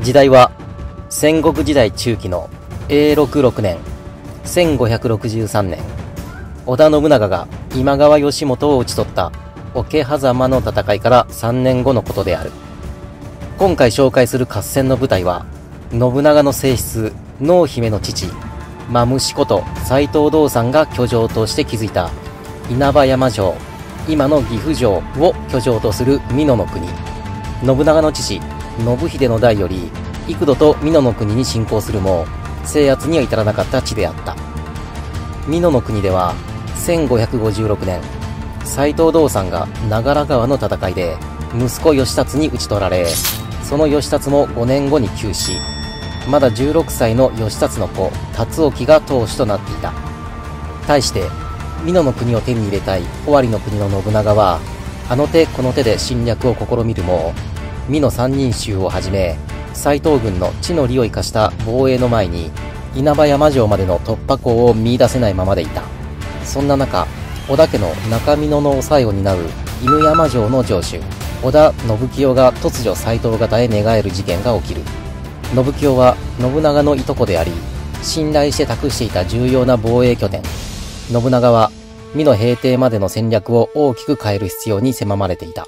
時代は戦国時代中期の永禄6年1563年、織田信長が今川義元を討ち取った桶狭間の戦いから3年後のことである。今回紹介する合戦の舞台は、信長の正室濃姫の父マムシこと斎藤道三が居城として築いた稲葉山城、今の岐阜城を居城とする美濃国。信長の父信秀の代より幾度と美濃国に侵攻するも制圧には至らなかった地であった。美濃国では1556年、斎藤道三が長良川の戦いで息子義達に討ち取られ、その義達も5年後に急死。まだ16歳の義達の子辰興が当主となっていた。対して美濃国を手に入れたい尾張の国の信長は、あの手この手で侵略を試みるも、美濃三人衆をはじめ斎藤軍の地の利を生かした防衛の前に稲葉山城までの突破口を見出せないままでいた。そんな中、織田家の中美濃の抑えを担う犬山城の城主織田信清が突如斎藤方へ寝返る事件が起きる。信清は信長のいとこであり、信頼して託していた重要な防衛拠点。信長は美濃平定までの戦略を大きく変える必要に迫られていた。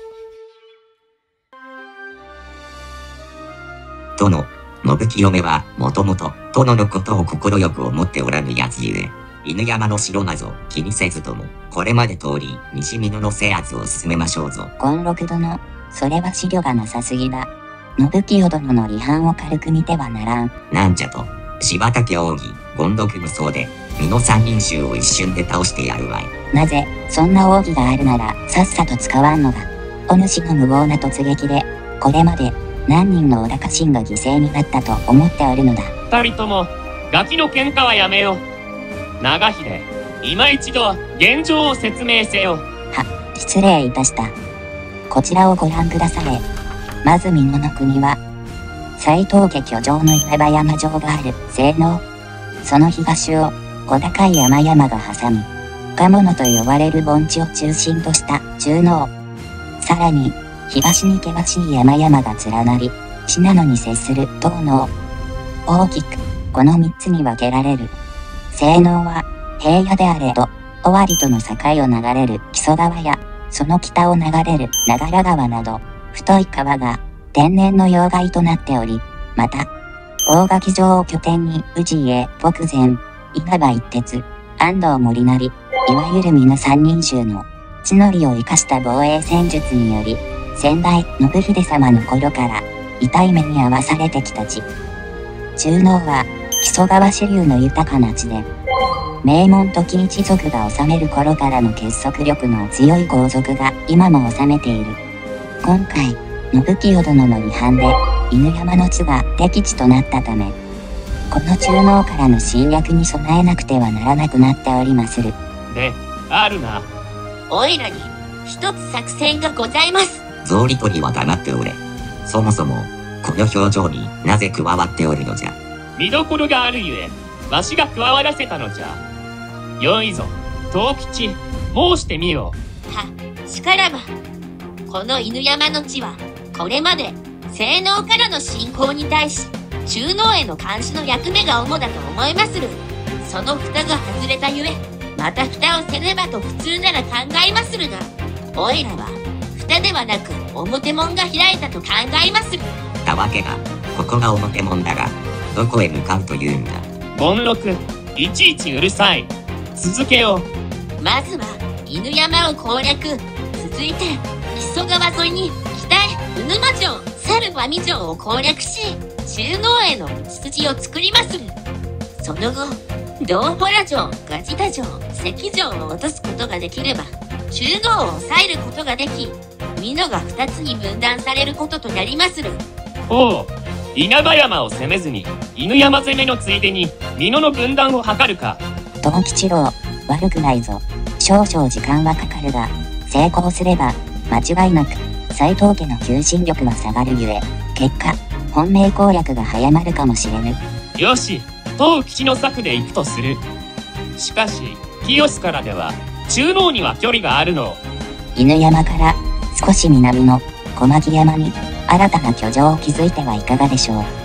殿、信清めはもともと殿のことを快く思っておらぬやつゆえ、犬山の城なぞ気にせずとも、これまで通り西美濃の制圧を進めましょうぞ。 権六殿、それは思慮がなさすぎだ。信清殿の離反を軽く見てはならん。 なんじゃと、柴田家奥義、権六無双で、美濃三人衆を一瞬で倒してやるわい。 なぜ、そんな奥義があるなら、さっさと使わんのだ。お主の無謀な突撃で、これまで、何人の織田家臣が犠牲になったと思っておるのだ。 二人とも、ガキの喧嘩はやめよう。長秀、今一度、現状を説明せよ。 失礼いたした。こちらをご覧くだされ。まず美濃の国は、斎藤家居城の稲葉山城がある西濃。その東を小高い山々が挟み、鴨野と呼ばれる盆地を中心とした中濃。さらに、東に険しい山々が連なり、信濃に接する東濃。大きく、この三つに分けられる。西濃は、平野であれと、尾張との境を流れる木曽川や、その北を流れる長良川など、太い川が天然の要害となっており、また、大垣城を拠点に氏家、北前、稲葉一徹、安藤森成、いわゆる美濃三人衆の地の利を生かした防衛戦術により、先代信秀様の頃から痛い目に遭わされてきた地。中濃は木曽川支流の豊かな地で、名門時一族が治める頃からの結束力の強い豪族が今も治めている。今回、信清殿の離反で犬山の地が敵地となったため、この中濃からの侵略に備えなくてはならなくなっておりまする。 で、あるな。 おいらに一つ作戦がございます。 草履取りは黙っておれ。そもそも、この表情になぜ加わっておるのじゃ。 見どころがあるゆえ、わしが加わらせたのじゃ。よいぞ、藤吉、申してみよう。しからば、この犬山の地は、これまで、西濃からの侵攻に対し、中濃への監視の役目が主だと思いまする。その蓋が外れたゆえ、また蓋をせねばと普通なら考えまするが、おいらは、蓋ではなく表門が開いたと考えまする。 たわけが、ここが表門だが、どこへ向かうというんだ。 権六、いちいちうるさい。続けよう。まずは、犬山を攻略。続いて、木曽川沿いに、北へ、鵜沼城、猿場見城を攻略し、中濃への道筋を作りまする。その後、道洞城、ガジタ城、関城を落とすことができれば、中濃を抑えることができ、美濃が二つに分断されることとなりまする。 ほう、稲葉山を攻めずに、犬山攻めのついでに、美濃の分断を図るか。 藤吉郎、悪くないぞ。少々時間はかかるが、成功すれば、間違いなく、斎藤家の求心力は下がるゆえ、結果、本命攻略が早まるかもしれぬ。 よし、藤吉の策で行くとする。しかし、清須からでは、中濃には距離があるの。 犬山から少し南の小牧山に新たな居城を築いてはいかがでしょう。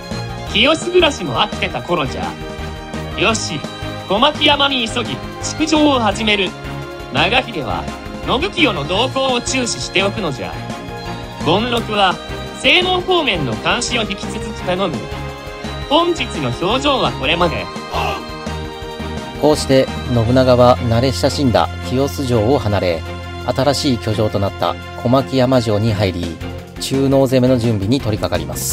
清須暮らしも飽きてた頃じゃ。よし、小牧山に急ぎ築城を始める。長秀は信清の動向を注視しておくのじゃ。権六は西濃方面の監視を引き続き頼む。本日の表情はこれまで。 こうして信長は慣れ親しんだ清須城を離れ、新しい居城となった小牧山城に入り、中濃攻めの準備に取り掛かります。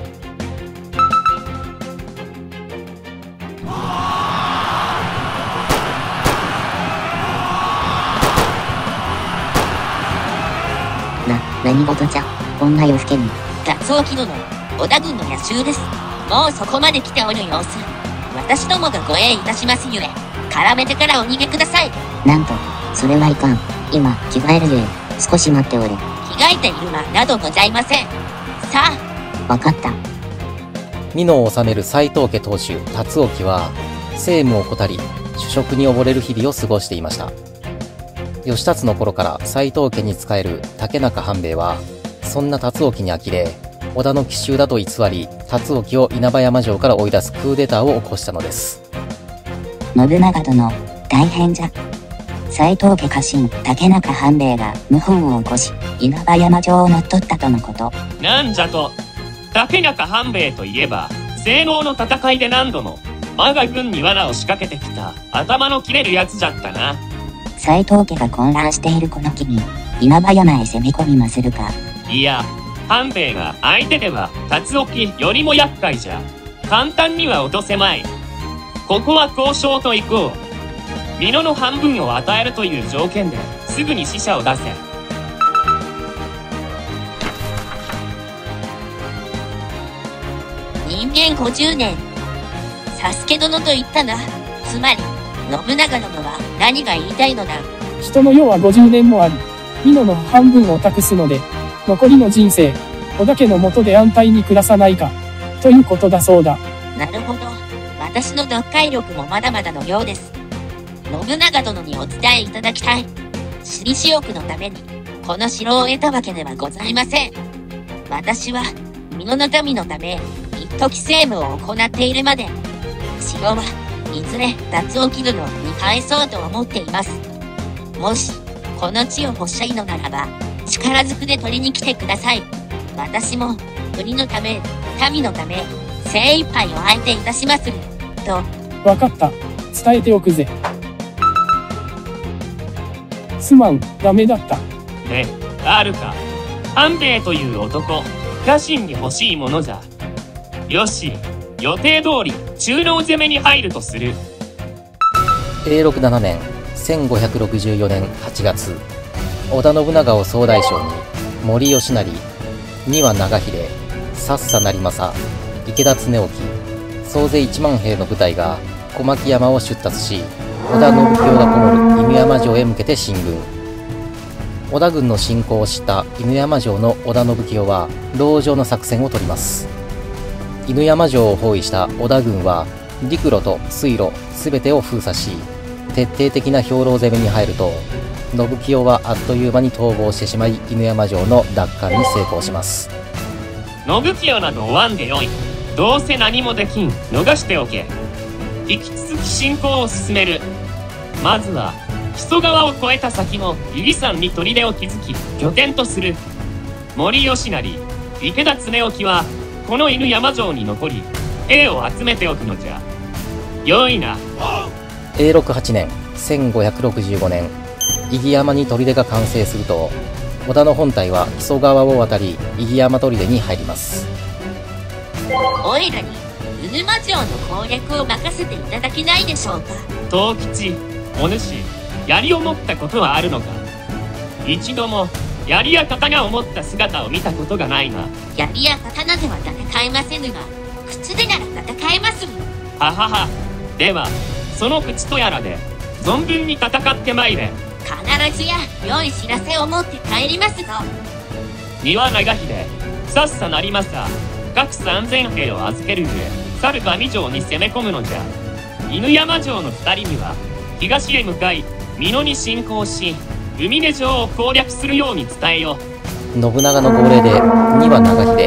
何事じゃ、こんな夜更けに。 脱王木戸の織田軍の野襲です。もうそこまで来ておる様子。私どもが護衛いたしますゆえ、絡めてからお逃げください。 なんと、それはいかん。今、着替えるゆえ、少し待っておれ。 着替えている間などございません。さあ。 わかった。 美濃を治める斎藤家当主、達興は、政務を怠り、主食に溺れる日々を過ごしていました。義達の頃から斎藤家に仕える竹中半兵衛は、そんな達興に呆れ、織田の奇襲だと偽り、達興を稲葉山城から追い出すクーデターを起こしたのです。 信長殿、大変じゃ。斎藤家家臣、竹中半兵衛が謀反を起こし、稲葉山城を乗っ取ったとのこと。 なんじゃと。竹中半兵衛といえば、西濃の戦いで何度も、我が軍に罠を仕掛けてきた、頭の切れるやつじゃったな。 斎藤家が混乱しているこの機に、稲葉山へ攻め込みまするか。 いや、半兵衛が相手では、達興よりも厄介じゃ。簡単には落とせまい。ここは交渉と行こう。美濃の半分を与えるという条件ですぐに使者を出せ。 人間50年。佐助殿と言ったな。つまり、信長殿は何が言いたいのだ。 人の世は50年もあり、美濃の半分を託すので、残りの人生、織田家の下で安泰に暮らさないか、ということだそうだ。 なるほど。私の読解力もまだまだのようです。信長殿にお伝えいただきたい。私利私欲のために、この城を得たわけではございません。私は、美濃の民のため、一時政務を行っているまで、城はいずれ脱王木戸のに返そうと思っています。もし、この地を欲しいのならば、力ずくで取りに来てください。私も、国のため、民のため、精一杯を相手いたしまする。と。 わかった。伝えておくぜ。すまん、ダメだった。 ね、あるか。半兵衛という男、家臣に欲しいものじゃ。よし、予定通り、中濃攻めに入るとする。 永禄7年、1564年8月、織田信長を総大将に、森吉成、丹羽長秀、佐々成政、池田恒興、総勢1万兵の部隊が小牧山を出立し、織田信清がこもる犬山城へ向けて進軍。織田軍の侵攻を知った犬山城の織田信清は、籠城の作戦を取ります。犬山城を包囲した織田軍は、陸路と水路すべてを封鎖し、徹底的な兵糧攻めに入ると、信清はあっという間に逃亡してしまい、犬山城の奪還に成功します。 信清など追わんでよい。どうせ何もできん。逃しておけ。引き続き進行を進める。まずは、木曽川を越えた先の由利山に砦を築き、拠点とする。森吉成、池田恒興は、この犬山城に残り、兵を集めておくのじゃ。よいな。 永禄8年、1565年、伊木山に砦が完成すると、織田の本隊は木曽川を渡り、伊木山砦に入ります。 おいらに、鵜沼城の攻略を任せていただけないでしょうか。 藤吉、お主、槍を持ったことはあるのか。一度も、槍や刀を持った姿を見たことがないが。 槍や刀では戦えませぬが、靴でなら戦えまする。 ははは。では、その口とやらで、存分に戦ってまいれ。 必ずや、良い知らせを持って帰りますぞ。 丹羽長秀、さっさなりまさ、各3000兵を預ける上、猿上城に攻め込むのじゃ。犬山城の2人には、東へ向かい、美濃に侵攻し、海根城を攻略するように伝えよ。 信長の号令で、丹羽長秀、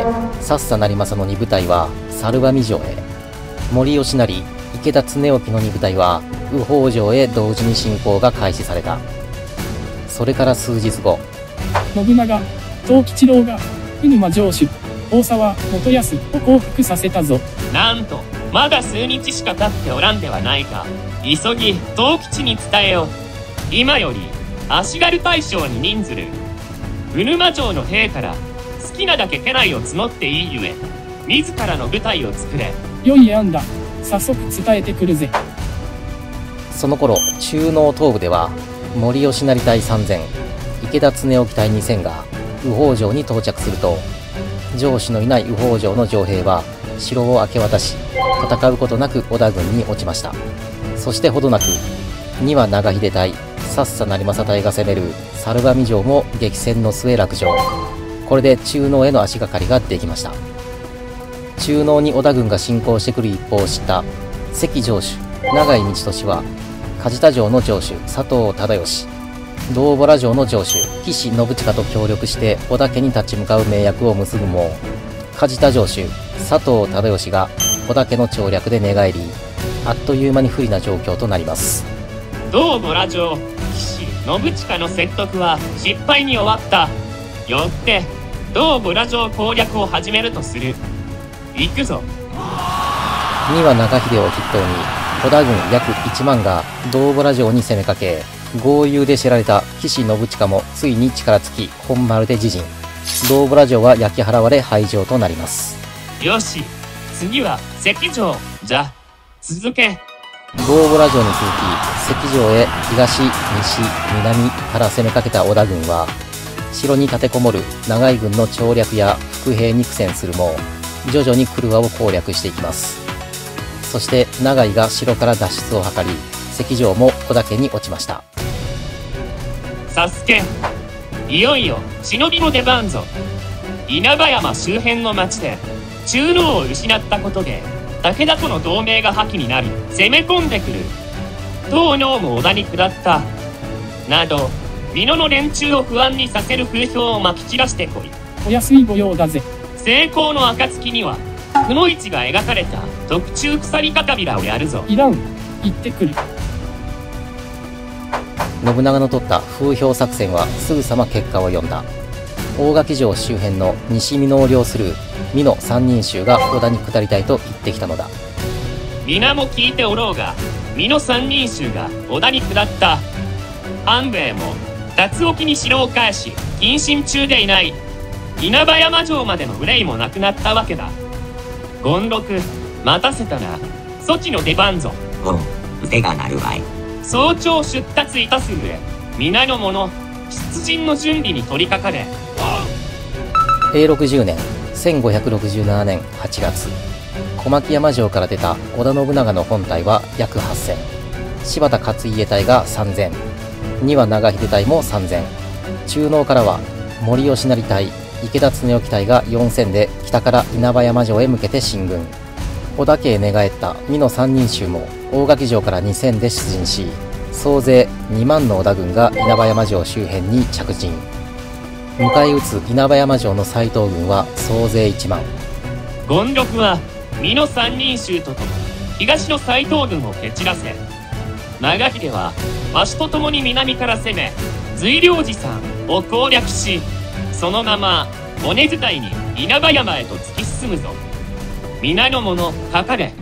佐々成政の2部隊は猿場城へ、森吉成、池田恒興の2部隊は右北城へ同時に進行が開始された。それから数日後、 信長、藤吉郎が、鵜沼城主、大沢元康を降伏させたぞ。 なんと、まだ数日しか経っておらんではないか。急ぎ、藤吉に伝えよ。今より、足軽大将に任ずる。鵜沼城の兵から、好きなだけ家来を募っていいゆえ、自らの部隊を作れ。 良い案だ。早速伝えてくるぜ。 その頃、中納東部では、森吉成隊3000、池田恒興隊2000が右北城に到着すると、城主のいない右北城の城兵は城を明け渡し、戦うことなく織田軍に落ちました。そしてほどなく、丹羽長秀隊、佐々成政隊が攻める猿場城も激戦の末落城。これで中納への足がかりができました。中納に織田軍が侵攻してくる一報を知った関城主永井道俊は、梶田城の城主佐藤忠義、堂原城の城主岸信親と協力して織田家に立ち向かう盟約を結ぶも、梶田城主佐藤忠義が織田家の調略で寝返り、あっという間に不利な状況となります。 堂原城岸信親の説得は失敗に終わった。よって堂原城攻略を始めるとする。行くぞ。 丹羽長秀を筆頭に織田軍約1万が堂原城に攻めかけ、豪遊で知られた岸信親もついに力尽き本丸で自陣。堂原城は焼き払われ廃城となります。 よし、次は関城じゃ。続け。 堂原城に続き関城へ東、西、南から攻めかけた織田軍は、城に立てこもる長井軍の調略や伏兵に苦戦するも、徐々に曲輪を攻略していきます。そして長井が城から脱出を図り、関城も織田家に落ちました。 サスケ、いよいよ忍びの出番ぞ。稲葉山周辺の町で中納を失ったことで武田との同盟が破棄になり攻め込んでくる。東納も織田に下ったなど、美濃の連中を不安にさせる風評をまき散らしてこい。 お安い御用だぜ。 成功の暁にはくの一が描かれた特注鎖かびらをやるぞ。 いらん。行ってくる。 信長の取った風評作戦はすぐさま結果を呼んだ。大垣城周辺の西美濃を領する美濃三人衆が織田に下りたいと言ってきたのだ。 皆も聞いておろうが、美濃三人衆が織田に下った。半兵衛も辰沖に城を返し謹慎中でいない。稲葉山城までの憂いもなくなったわけだ。権六、待たせたな。そちの出番ぞ。 おう、腕が鳴るわい。 早朝出立いたす上、皆の者出陣の準備に取り掛かれ。 永禄10年1567年8月、小牧山城から出た織田信長の本隊は約8000、柴田勝家隊が3000、丹羽長秀隊も3000、中納からは森吉成隊、池田恒興隊が4000で北から稲葉山城へ向けて進軍。織田家へ寝返った美濃三人衆も大垣城から2000で出陣し、総勢2万の織田軍が稲葉山城周辺に着陣。迎え撃つ稲葉山城の斎藤軍は総勢1万。 権六は美濃三人衆とともに東の斎藤軍を蹴散らせ、長秀はわしと共に南から攻め随良寺山を攻略し、そのまま尾根伝いに稲葉山へと突き進むぞ。皆の者かかれ。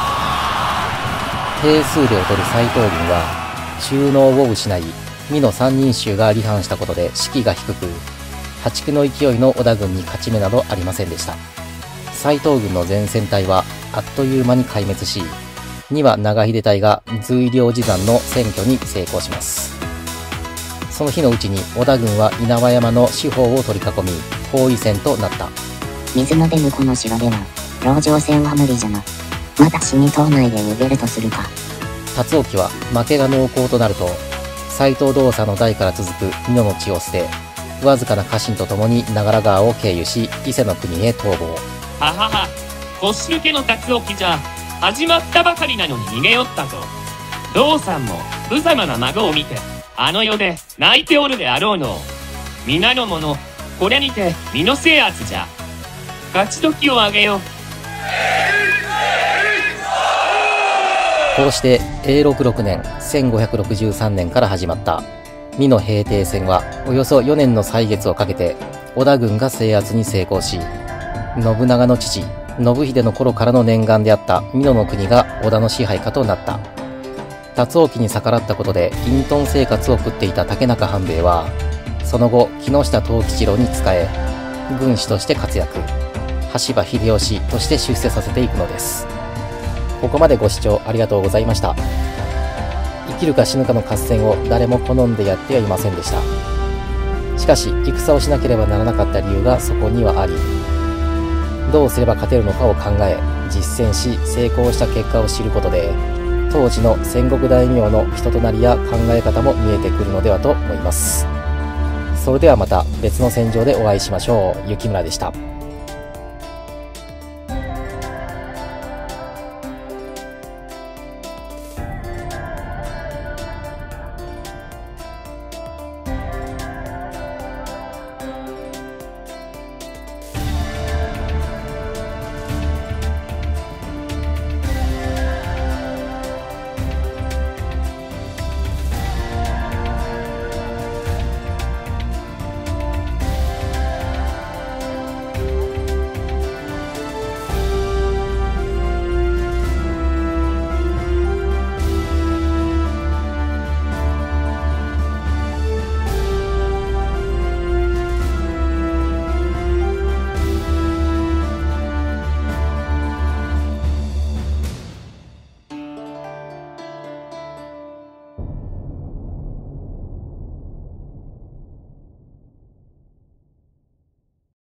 兵数で劣る斎藤軍は中納を失い、美濃三人衆が離反したことで士気が低く、破竹の勢いの織田軍に勝ち目などありませんでした。斎藤軍の前線隊はあっという間に壊滅し、丹羽長秀隊が随良寺山の占拠に成功します。その日のうちに織田軍は稲葉山の四方を取り囲み、包囲戦となった。 水の出向の城では、籠城戦は無理じゃな。まだ死に島内で逃げるとするか。 辰沖は負けが濃厚となると、斎藤道佐の代から続く美濃の地を捨て、わずかな家臣と共に長良川を経由し、伊勢の国へ逃亡。 ははは、腰抜けの辰沖じゃ。始まったばかりなのに逃げ寄ったぞ。道さんも無様な孫を見て、あの世で泣いておるであろうの。皆の者、これにて美濃制圧じゃ。 勝ち時をあげよう。 こうして永禄6年1563年から始まった美濃平定戦はおよそ4年の歳月をかけて織田軍が制圧に成功し、信長の父信秀の頃からの念願であった美濃の国が織田の支配下となった。達王記に逆らったことで隠遁生活を送っていた竹中半兵衛は、その後木下藤吉郎に仕え、軍師として活躍、羽柴秀吉として出世させていくのです。ここまでご視聴ありがとうございました。生きるか死ぬかの合戦を誰も好んでやってはいませんでした。しかし戦をしなければならなかった理由がそこにはあり、どうすれば勝てるのかを考え実践し成功した結果を知ることで、当時の戦国大名の人となりや考え方も見えてくるのではと思います。それではまた別の戦場でお会いしましょう。雪村でした。